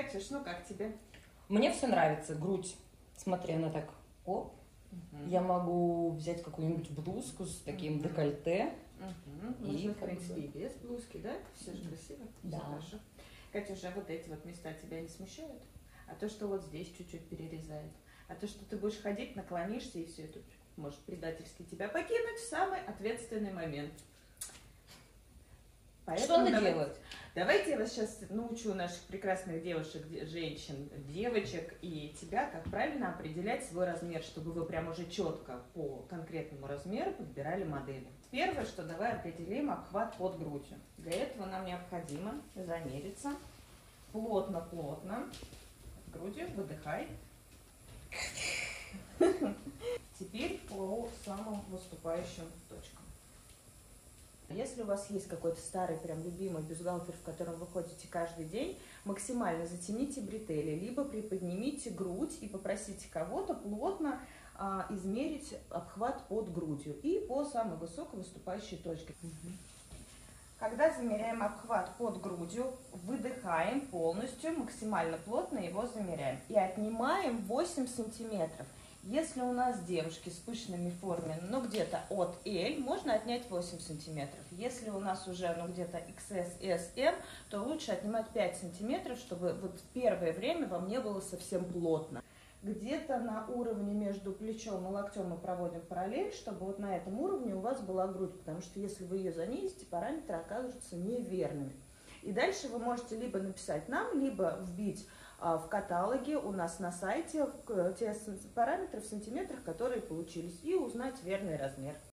Катюш, ну как тебе? Мне все нравится. Грудь, смотри, она так, оп. Я могу взять какую-нибудь блузку с таким декольте. Можно, в принципе, и без блузки, да? Все же красиво, Да. все хорошо. Катюша, а вот эти вот места тебя не смущают? А то, что вот здесь чуть-чуть перерезает? А то, что ты будешь ходить, наклонишься, и все это может предательски тебя покинуть в самый ответственный момент. Что надо делать? Давайте я вас сейчас научу наших прекрасных девушек, женщин, девочек и тебя, как правильно определять свой размер, чтобы вы прям уже четко по конкретному размеру подбирали модели. Первое, что давай определим обхват под грудью. Для этого нам необходимо замериться плотно-плотно грудью, выдыхай. Теперь по самым выступающим точкам. Если у вас есть какой-то старый, прям любимый бюстгальтер, в котором вы ходите каждый день, максимально затяните бретели, либо приподнимите грудь и попросите кого-то плотно измерить обхват под грудью и по самой высокой выступающей точке. Когда замеряем обхват под грудью, выдыхаем полностью, максимально плотно его замеряем и отнимаем 8 сантиметров. Если у нас девушки с пышными формами, ну где-то от L, можно отнять 8 сантиметров. Если у нас уже где-то XS, S, M, то лучше отнимать 5 сантиметров, чтобы вот в первое время вам не было совсем плотно. Где-то на уровне между плечом и локтем мы проводим параллель, чтобы вот на этом уровне у вас была грудь, потому что если вы ее занизите, параметры окажутся неверными. И дальше вы можете либо написать нам, либо вбить в каталоге у нас на сайте те параметры в сантиметрах, которые получились, и узнать верный размер.